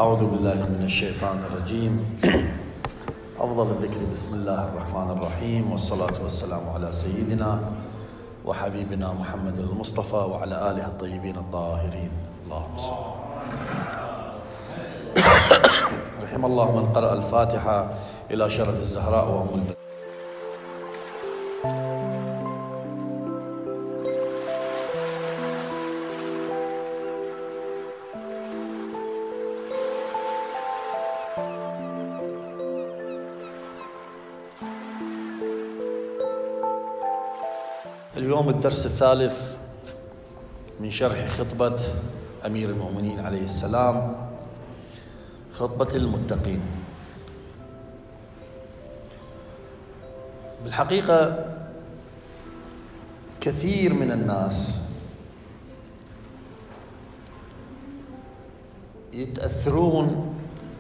أعوذ بالله من الشيطان الرجيم. أفضل الذكر بسم الله الرحمن الرحيم، والصلاة والسلام على سيدنا وحبيبنا محمد المصطفى وعلى آله الطيبين الطاهرين. اللهم صل. رحم الله من قرأ الفاتحة إلى شرف الزهراء وأم البنين. اليوم الدرس الثالث من شرح خطبة أمير المؤمنين عليه السلام، خطبة المتقين. بالحقيقة كثير من الناس يتأثرون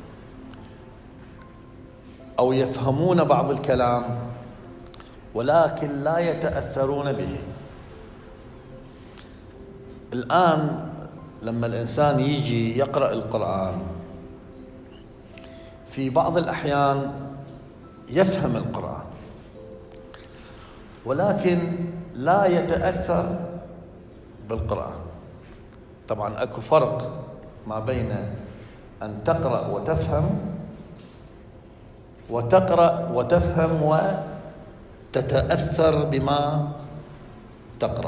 أو يفهمون بعض الكلام ولكن لا يتأثرون به. الآن لما الإنسان يجي يقرأ القرآن في بعض الأحيان يفهم القرآن ولكن لا يتأثر بالقرآن. طبعا أكو فرق ما بين أن تقرأ وتفهم وتقرأ وتفهم وتتأثر بما تقرأ.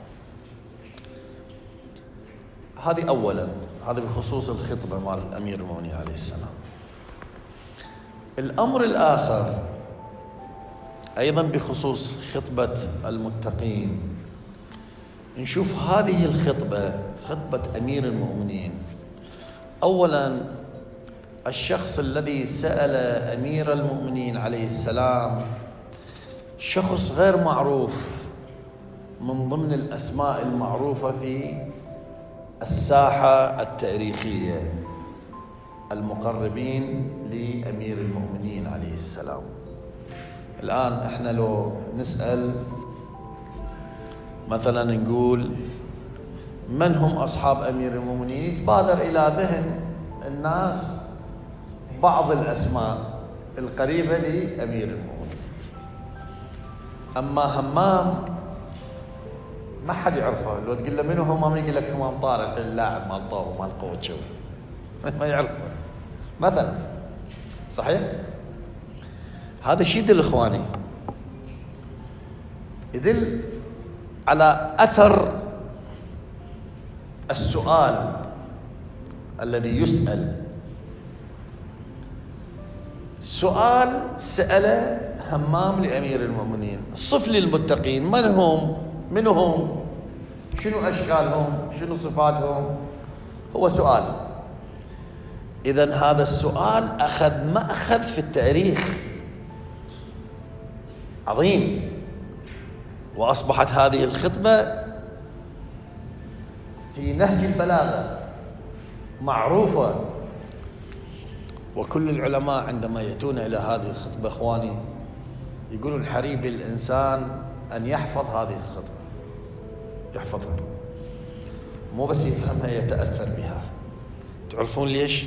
هذه أولا، هذا بخصوص الخطبة مال الأمير المؤمنين عليه السلام. الأمر الآخر أيضا بخصوص خطبة المتقين، نشوف هذه الخطبة، خطبة أمير المؤمنين. أولا الشخص الذي سأل أمير المؤمنين عليه السلام شخص غير معروف من ضمن الأسماء المعروفة في الساحة التاريخية، المقربين لأمير المؤمنين عليه السلام. الآن احنا لو نسأل مثلا نقول من هم أصحاب أمير المؤمنين، يتبادر إلى ذهن الناس بعض الأسماء القريبة لأمير المؤمنين. أما همام ما حد يعرفه، لو تقول له منو همام يقول لك همام طارق اللاعب مال طاو مال قوة شوي ما يعرفه مثلا. صحيح؟ هذا الشيء يدل إخواني، يدل على أثر السؤال الذي يسأل. سؤال سأله همام لأمير المؤمنين، صف لي المتقين، من هم؟ من هم؟ شنو أشكالهم؟ شنو صفاتهم؟ هو سؤال. إذن هذا السؤال أخذ مأخذ في التاريخ عظيم، وأصبحت هذه الخطبة في نهج البلاغة معروفة. وكل العلماء عندما يأتون إلى هذه الخطبة إخواني يقولون حري بالإنسان أن يحفظ هذه الخطبة، يحفظها، مو بس يفهمها، يتأثر بها. تعرفون ليش؟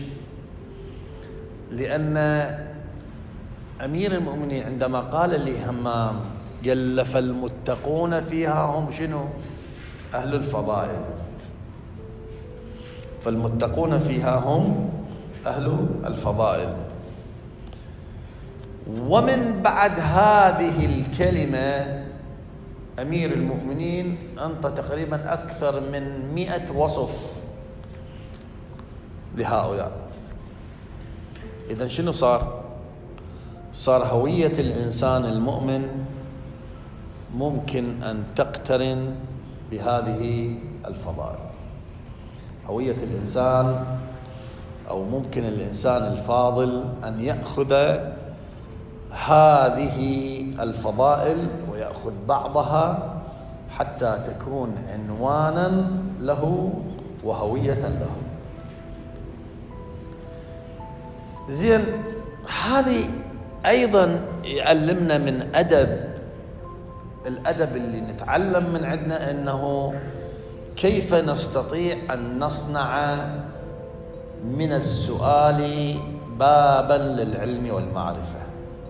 لأن أمير المؤمنين عندما قال لي همام قال فالمتقون فيها هم شنو؟ أهل الفضائل. فالمتقون فيها هم أهل الفضائل. ومن بعد هذه الكلمة أمير المؤمنين أنطى تقريبا أكثر من 100 وصف لهؤلاء. إذن شنو صار؟ صار هوية الإنسان المؤمن ممكن أن تقترن بهذه الفضائل. هوية الإنسان أو ممكن الإنسان الفاضل أن يأخذ هذه الفضائل ويأخذ بعضها حتى تكون عنوانا له وهوية له. زين، هذه أيضا يعلمنا من الأدب اللي نتعلم من عندنا، أنه كيف نستطيع أن نصنع من السؤال بابا للعلم والمعرفة.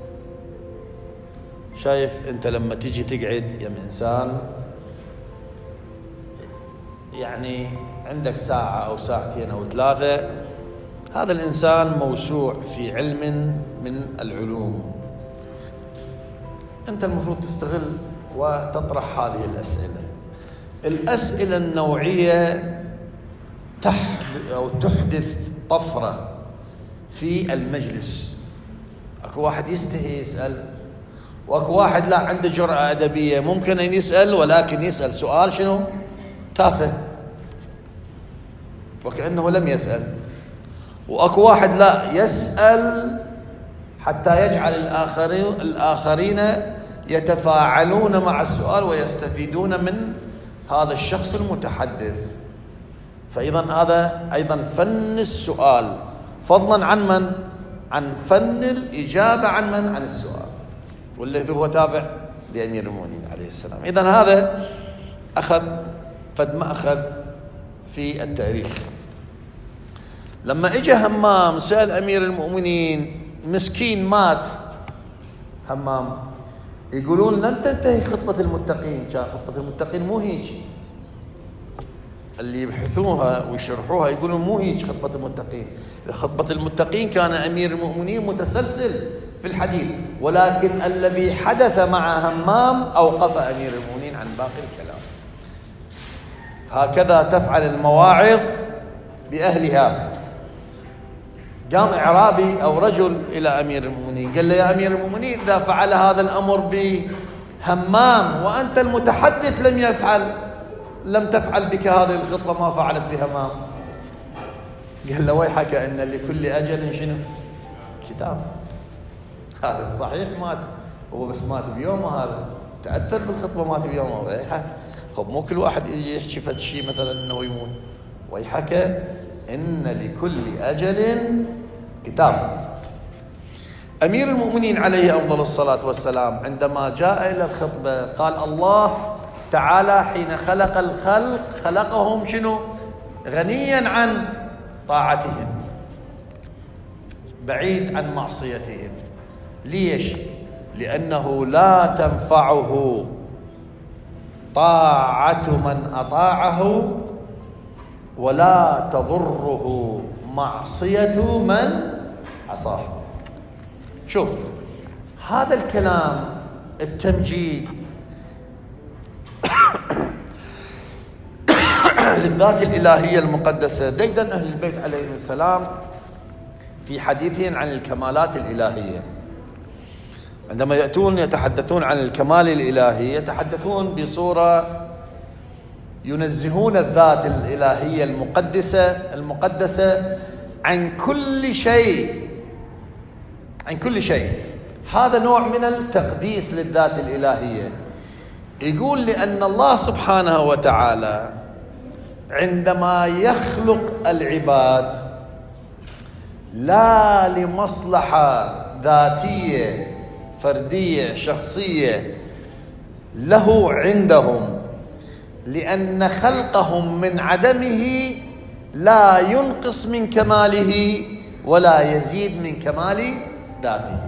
شايف أنت لما تيجي تقعد يا إنسان يعني عندك ساعة أو ساعتين أو 3، هذا الإنسان موسوع في علم من العلوم، أنت المفروض تستغل وتطرح هذه الأسئلة. الأسئلة النوعية تحدث طفرة في المجلس. أكو واحد يستحي يسأل، وأكو واحد لا عنده جرأة أدبية ممكن أن يسأل، ولكن يسأل سؤال شنو؟ تافه وكأنه لم يسأل. وأكو واحد لا يسأل حتى يجعل الآخرين يتفاعلون مع السؤال ويستفيدون من هذا الشخص المتحدث. فإذا هذا أيضا فن السؤال، فضلا عن من؟ عن فن الإجابة عن من؟ عن السؤال، والذي هو تابع لأمير المؤمنين عليه السلام. إذا هذا أخذ فد ما أخذ في التاريخ. لما إجا همام سأل أمير المؤمنين، مسكين مات همام، يقولون لن تنتهي خطبة المتقين. كان خطبة المتقين مو هيك، اللي يبحثوها ويشرحوها يقولون مو هيك خطبة المتقين. خطبة المتقين كان أمير المؤمنين متسلسل في الحديث، ولكن الذي حدث مع همام أوقف أمير المؤمنين عن باقي الكلام. هكذا تفعل المواعظ بأهلها. قام إعرابي أو رجل إلى أمير المؤمنين قال له: يا أمير المؤمنين، إذا فعل هذا الأمر بهمام وأنت المتحدث لم تفعل بك هذه الخطبة ما فعلت بهمام. قال له: ويحك أن لكل أجل شنو؟ كتاب. هذا صحيح مات، هو بس مات بيومه، هذا تأثر بالخطبة مات بيومه. ويحك خب مو كل واحد يحكي فد شيء مثلا انه يموت. ويحك ان لكل اجل كتاب. امير المؤمنين عليه افضل الصلاه والسلام عندما جاء الى الخطبه قال: الله تعالى حين خلق الخلق خلقهم شنو؟ غنيا عن طاعتهم، بعيد عن معصيتهم. ليش؟ لانه لا تنفعه طاعة من أطاعه ولا تضره معصية من عصاه. شوف هذا الكلام التمجيد للذات الإلهية المقدسة. ديدن أهل البيت عليهم السلام في حديثهم عن الكمالات الإلهية، عندما يأتون يتحدثون عن الكمال الإلهي يتحدثون بصورة ينزهون الذات الإلهية المقدسة عن كل شيء، عن كل شيء. هذا نوع من التقديس للذات الإلهية. يقول: لأن الله سبحانه وتعالى عندما يخلق العباد لا لمصلحة ذاتية فردية شخصية له عندهم، لأن خلقهم من عدمه لا ينقص من كماله ولا يزيد من كمال ذاته.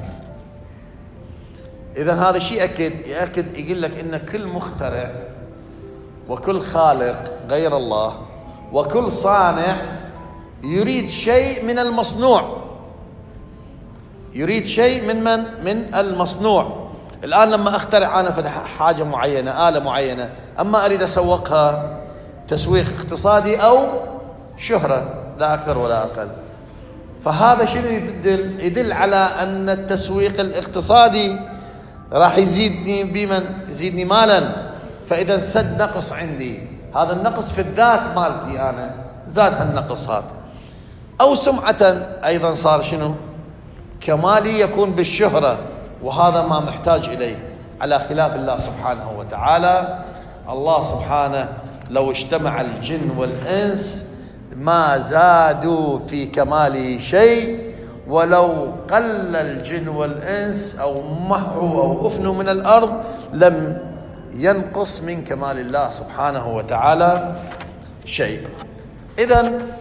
إذن هذا الشيء يأكد يقول لك إن كل مخترع وكل خالق غير الله وكل صانع يريد شيء من المصنوع، يريد شيء من المصنوع. الآن لما أخترع أنا حاجة معينة، آلة معينة، أما أريد أسوقها تسويق اقتصادي أو شهرة، لا أكثر ولا أقل. فهذا شنو يدل على أن التسويق الاقتصادي راح يزيدني بمن؟ يزيدني مالا. فإذا سد نقص عندي، هذا النقص في الذات مالتي أنا زاد هالنقص هذا. أو سمعة أيضا صار شنو؟ كمالي يكون بالشهرة، وهذا ما محتاج إليه، على خلاف الله سبحانه وتعالى. الله سبحانه لو اجتمع الجن والإنس ما زادوا في كماله شيء، ولو قل الجن والإنس أو محوا أو أفنوا من الأرض لم ينقص من كمال الله سبحانه وتعالى شيء. إذن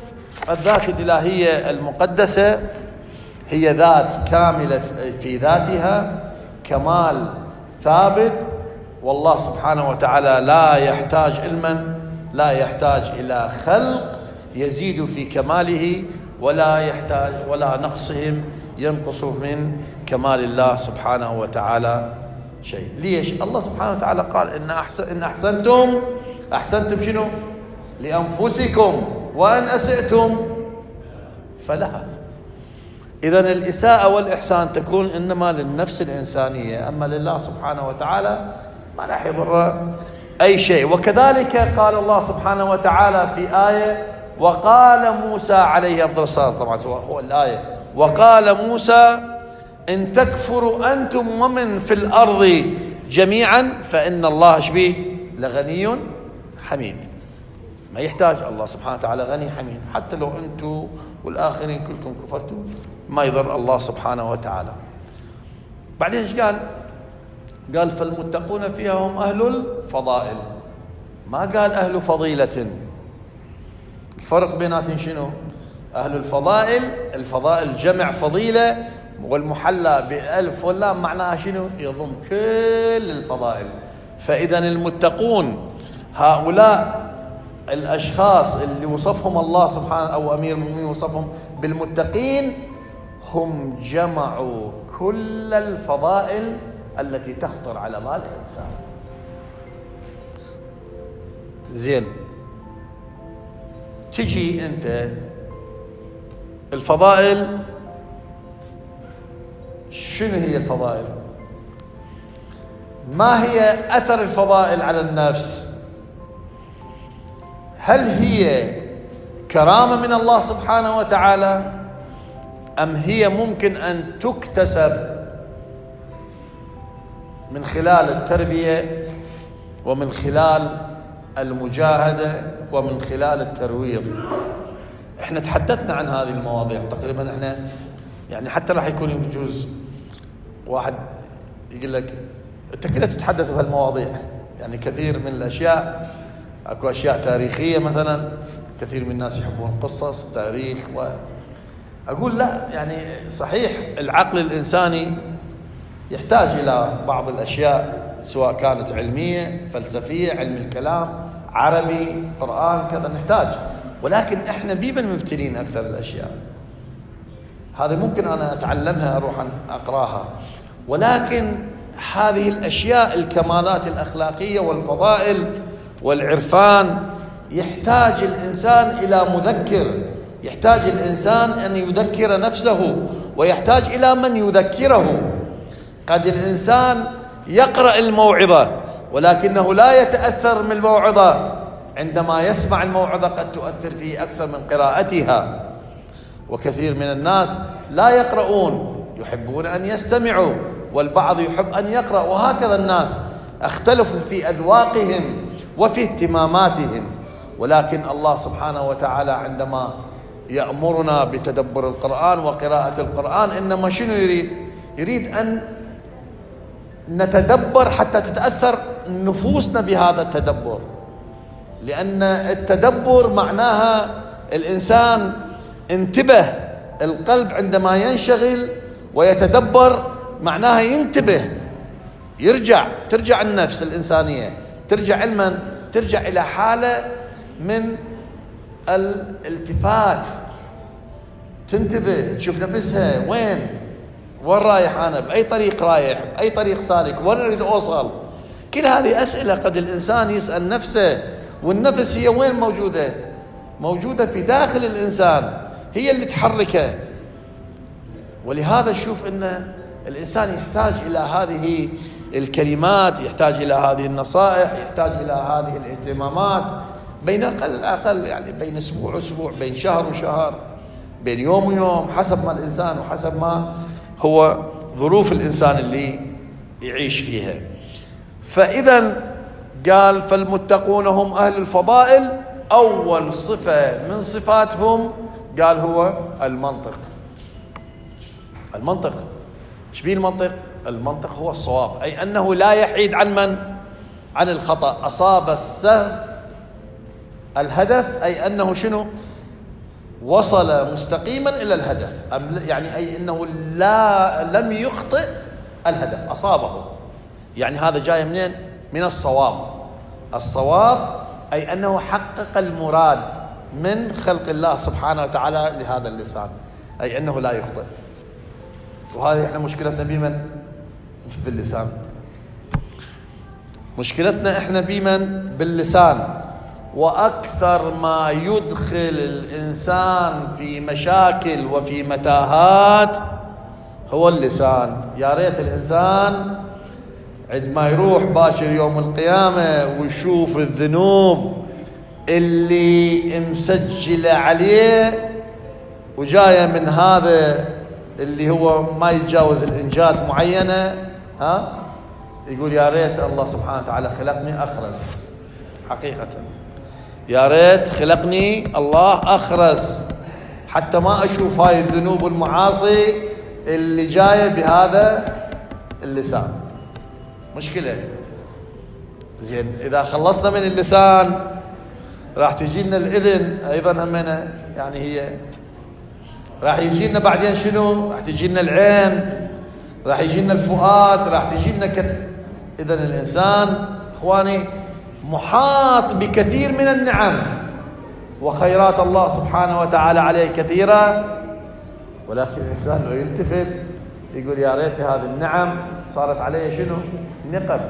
الذات الإلهية المقدسة هي ذات كاملة في ذاتها، كمال ثابت، والله سبحانه وتعالى لا يحتاج علما، لا يحتاج إلى خلق يزيد في كماله، ولا يحتاج ولا نقصهم ينقص من كمال الله سبحانه وتعالى شيء. ليش؟ الله سبحانه وتعالى قال إن أحسنتم شنو؟ لأنفسكم، وأن أسئتم فلها. إذن الإساءة والإحسان تكون إنما للنفس الإنسانية، أما لله سبحانه وتعالى ما راح يضر أي شيء. وكذلك قال الله سبحانه وتعالى في آية: وقال موسى عليه أفضل الصلاة، طبعا هو الآية: وقال موسى إن تكفروا أنتم ومن في الأرض جميعا فإن الله شبيه لغني حميد. ما يحتاج الله سبحانه وتعالى، غني حميد، حتى لو أنتم والآخرين كلكم كفرتوا ما يضر الله سبحانه وتعالى. بعدين ايش قال؟ قال فالمتقون فيها هم أهل الفضائل، ما قال أهل فضيلة. الفرق بيناتهم شنو؟ أهل الفضائل، الفضائل جمع فضيلة، والمحلى بألف واللام معناها شنو؟ يضم كل الفضائل. فإذا المتقون هؤلاء الأشخاص اللي وصفهم الله سبحانه أو أمير المؤمنين وصفهم بالمتقين، هم جمعوا كل الفضائل التي تخطر على بال الإنسان. زين، تجي أنت الفضائل، شنو هي الفضائل؟ ما هي أثر الفضائل على النفس؟ هل هي كرامة من الله سبحانه وتعالى، أم هي ممكن أن تكتسب من خلال التربية ومن خلال المجاهدة ومن خلال الترويض؟ احنا تحدثنا عن هذه المواضيع تقريبا. احنا يعني حتى راح يكون يجوز واحد يقول لك انت كلها تتحدث بهالمواضيع، يعني كثير من الاشياء، اكو اشياء تاريخيه مثلا، كثير من الناس يحبون قصص تاريخ، واقول لا، يعني صحيح العقل الانساني يحتاج الى بعض الاشياء سواء كانت علميه، فلسفيه، علم الكلام، عربي، قران، كذا نحتاج، ولكن احنا بيبن مبتلين اكثر الاشياء هذه ممكن انا اتعلمها اروح اقراها، ولكن هذه الاشياء الكمالات الاخلاقيه والفضائل والعرفان يحتاج الانسان الى مذكر، يحتاج الانسان ان يذكر نفسه، ويحتاج الى من يذكره. قد الانسان يقرأ الموعظة ولكنه لا يتأثر من الموعظة، عندما يسمع الموعظة قد تؤثر فيه أكثر من قراءتها. وكثير من الناس لا يقرؤون، يحبون أن يستمعوا، والبعض يحب أن يقرأ، وهكذا الناس اختلفوا في أذواقهم وفي اهتماماتهم. ولكن الله سبحانه وتعالى عندما يأمرنا بتدبر القرآن وقراءة القرآن إنما شنو يريد؟ يريد أن نتدبر حتى تتأثر نفوسنا بهذا التدبر، لأن التدبر معناها الإنسان انتبه، القلب عندما ينشغل ويتدبر معناها ينتبه، ترجع النفس الإنسانية، ترجع علما، ترجع إلى حالة من الالتفات، تنتبه، تشوف نفسها وين رايح أنا، بأي طريق رايح، بأي طريق سالك، وين أريد أوصل. كل هذه أسئلة قد الإنسان يسأل نفسه، والنفس هي وين موجودة؟ موجودة في داخل الإنسان، هي اللي تحركه. ولهذا نشوف أن الإنسان يحتاج إلى هذه الكلمات، يحتاج إلى هذه النصائح، يحتاج إلى هذه الاهتمامات، بين الأقل يعني بين أسبوع وأسبوع، بين شهر وشهر، بين يوم ويوم، حسب ما الإنسان وحسب ما هو ظروف الإنسان اللي يعيش فيها. فإذا قال فالمتقون هم أهل الفضائل، أول صفة من صفاتهم قال هو المنطق. المنطق ايش بيه المنطق؟ المنطق هو الصواب، أي أنه لا يحيد عن من؟ عن الخطأ. أصاب السهم الهدف، أي أنه شنو؟ وصل مستقيما إلى الهدف، يعني أي أنه لم يخطئ الهدف، أصابه. يعني هذا جاي منين؟ من الصواب. الصواب أي أنه حقق المراد من خلق الله سبحانه وتعالى لهذا اللسان، أي أنه لا يخطئ. وهذه احنا مشكلتنا بمن؟ باللسان. مشكلتنا احنا بمن؟ باللسان. وأكثر ما يدخل الإنسان في مشاكل وفي متاهات هو اللسان. يا ريت الإنسان عندما يروح باكر يوم القيامة ويشوف الذنوب اللي مسجلة عليه وجاية من هذا اللي هو ما يتجاوز الإنجاز معينة، يقول يا ريت الله سبحانه وتعالى خلقني أخرس. حقيقة يا ريت خلقني الله أخرس حتى ما أشوف هاي الذنوب والمعاصي اللي جاية بهذا اللسان. مشكلة. زين، إذا خلصنا من اللسان راح تجينا الإذن أيضا همنا، يعني هي راح يجينا بعدين شنو؟ راح تجينا العين، راح يجينا الفؤاد، راح تجينا إذن الإنسان إخواني محاط بكثير من النعم وخيرات الله سبحانه وتعالى عليه كثيرة، ولكن الإنسان لو يلتفت يقول يا ريت هذه النعم صارت علي شنو؟ نقم.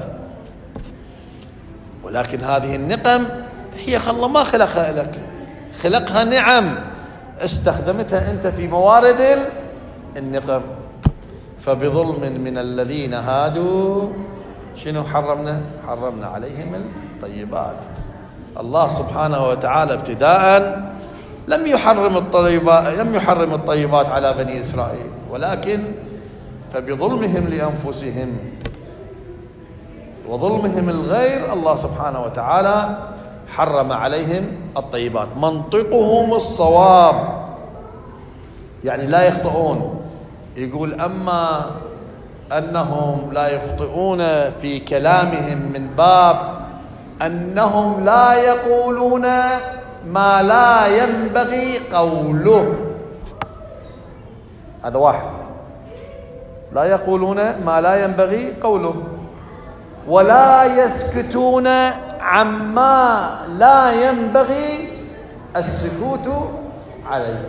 ولكن هذه النقم هي الله ما خلقها لك، خلقها نعم استخدمتها أنت في موارد النقم. فبظلم من الذين هادوا شنو حرمنا؟ حرمنا عليهم الطيبات. الله سبحانه وتعالى ابتداء لم يحرم الطيبات على بني إسرائيل، ولكن فبظلمهم لأنفسهم وظلمهم الغير الله سبحانه وتعالى حرم عليهم الطيبات. منطقهم الصواب، يعني لا يخطئون. يقول أما أنهم لا يخطئون في كلامهم من باب أنهم لا يقولون ما لا ينبغي قوله. هذا واحد، لا يقولون ما لا ينبغي قوله، ولا يسكتون عما لا ينبغي السكوت عليه.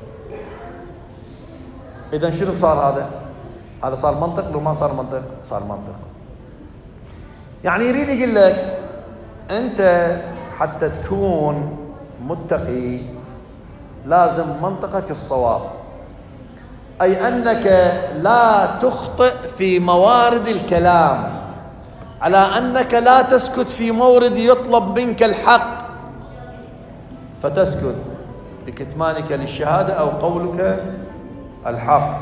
إذن شنو صار هذا؟ هذا صار منطق لو ما صار منطق؟ صار منطق. يعني يريد يقول لك أنت حتى تكون متقي لازم منطقك الصواب، أي أنك لا تخطئ في موارد الكلام، على أنك لا تسكت في مورد يطلب منك الحق فتسكت بكتمانك للشهادة أو قولك الحق،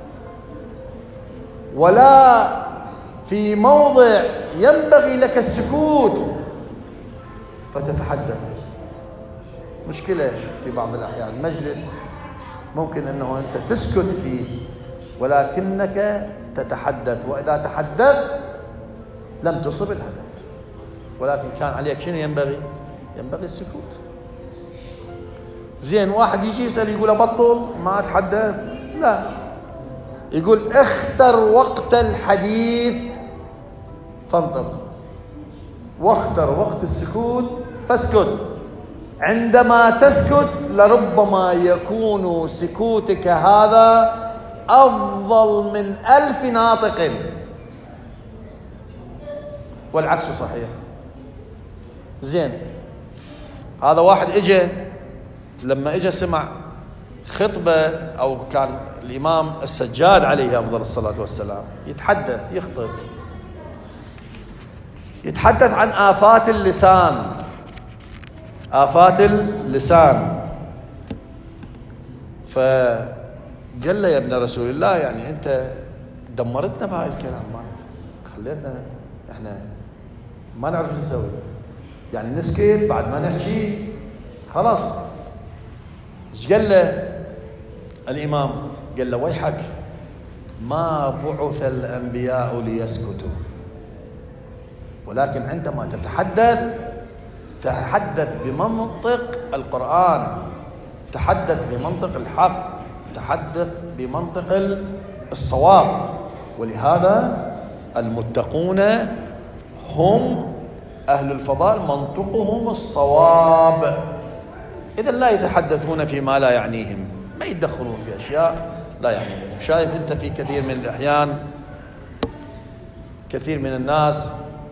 ولا في موضع ينبغي لك السكوت فتتحدث. مشكلة في بعض الأحيان مجلس ممكن أنه أنت تسكت فيه ولكنك تتحدث، وإذا تحدث لم تصب الهدف، ولكن كان عليك شنو ينبغي؟ ينبغي السكوت. زين، واحد يجي يسأل يقول أبطل ما أتحدث؟ لا، يقول اختر وقت الحديث فانطق، واختر وقت السكوت فاسكت. عندما تسكت لربما يكون سكوتك هذا أفضل من 1000 ناطق، والعكس صحيح. زين، هذا واحد اجى لما اجى سمع خطبة أو كان الإمام السجاد عليه أفضل الصلاة والسلام يتحدث يخطب، يتحدث عن آفات اللسان، آفات اللسان. فقال له يا ابن رسول الله يعني أنت دمرتنا بهاي الكلام، ما خليتنا احنا ما نعرف شو نسوي، يعني نسكت بعد ما نحكي خلاص. ايش قال له الإمام؟ قال له ويحك، ما بعث الأنبياء ليسكتوا، ولكن عندما تتحدث تحدث بمنطق القرآن، تحدث بمنطق الحق، تحدث بمنطق الصواب. ولهذا المتقون هم أهل الفضائل منطقهم الصواب. إذا لا يتحدثون فيما لا يعنيهم، ما يتدخلون بأشياء لا يعنيهم. شايف أنت في كثير من الأحيان كثير من الناس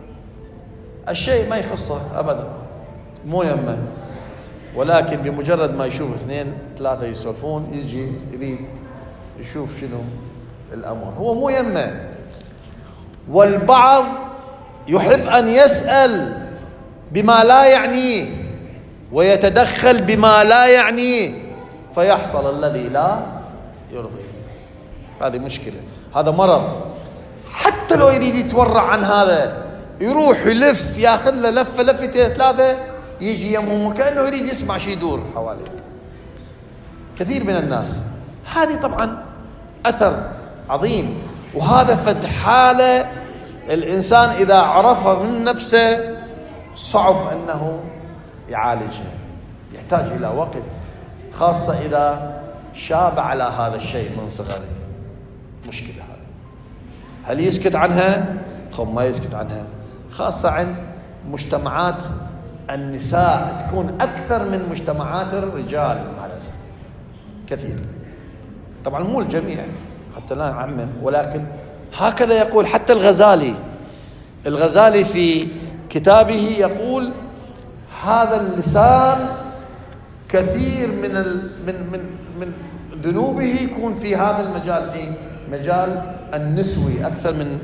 الشيء ما يخصه أبدا، مو يمه، ولكن بمجرد ما يشوف اثنين ثلاثة يسولفون يجي يريد يشوف شنو الأمر، هو مو يمه. والبعض يحب أن يسأل بما لا يعنيه ويتدخل بما لا يعنيه فيحصل الذي لا يرضي. هذه مشكلة، هذا مرض. حتى لو يريد يتورع عن هذا يروح يلف ياخذ له لفة لفتين ثلاثة يجي يمهم كأنه يريد يسمع شيء يدور حواليه. كثير من الناس هذه طبعا أثر عظيم، وهذا فد حالة الإنسان إذا عرفها من نفسه صعب أنه يعالجها، يحتاج إلى وقت، خاصة إذا شاب على هذا الشيء من صغره. مشكلة هذه. هل يسكت عنها؟ خب ما يسكت عنها، خاصة عند مجتمعات النساء تكون أكثر من مجتمعات الرجال مع الأسف كثير. طبعا مو الجميع حتى لا نعمم، ولكن هكذا يقول حتى الغزالي في كتابه يقول هذا اللسان كثير من ذنوبه يكون في هذا المجال، في مجال النسوي أكثر من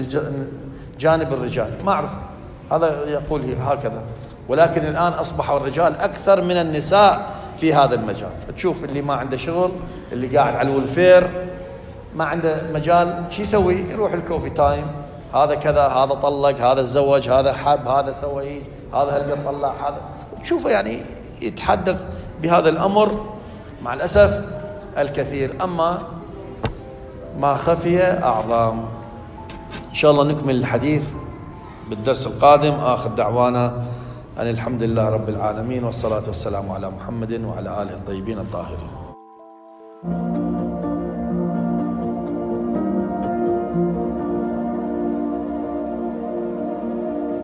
جانب الرجال. ما أعرف، هذا يقول هكذا، ولكن الآن أصبح الرجال أكثر من النساء في هذا المجال. تشوف اللي ما عنده شغل، اللي قاعد على الولفير ما عنده مجال، شو يسوي؟ يروح الكوفي تايم، هذا كذا، هذا طلق، هذا تزوج، هذا حب، هذا سوى، هذا هل طلع، هذا تشوفه يعني يتحدث بهذا الأمر مع الأسف الكثير. أما ما خفي أعظم. إن شاء الله نكمل الحديث بالدرس القادم. آخر دعوانا أن الحمد لله رب العالمين، والصلاة والسلام على محمد وعلى آله الطيبين الطاهرين.